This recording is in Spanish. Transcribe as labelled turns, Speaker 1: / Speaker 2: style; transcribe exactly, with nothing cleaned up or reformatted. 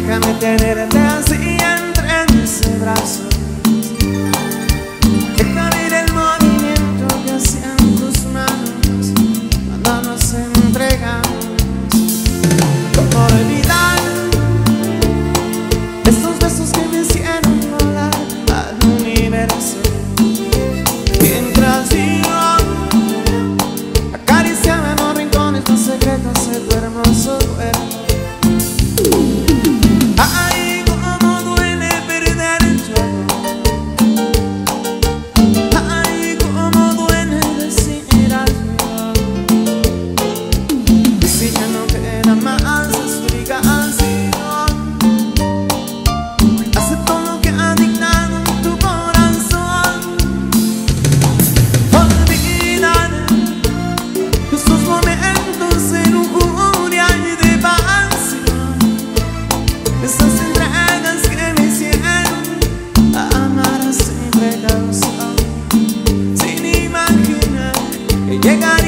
Speaker 1: Déjame tenerte así entre mis brazos. Deja ver el movimiento que hacían tus manos cuando nos entregamos. Cómo olvidar estos besos que me hicieron volar al universo. Mientras yo acariciaba en los rincones más secretos de tu hermoso cuerpo. Ay, cómo duele perder todo. Ay, cómo duele decir adiós. Y si ya no queda más explicación, acepto lo que ha dictado tu corazón. Olvidaré estos momentos de lujuria y de pasión, esas entregas que me hicieron amar sin precaución, sin imaginar que llegaría